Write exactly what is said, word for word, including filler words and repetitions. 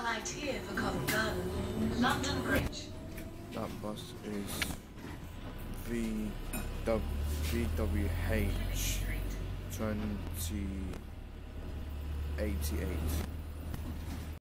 light here for Covent Garden. London Bridge. That bus is V W H twenty eighty-eight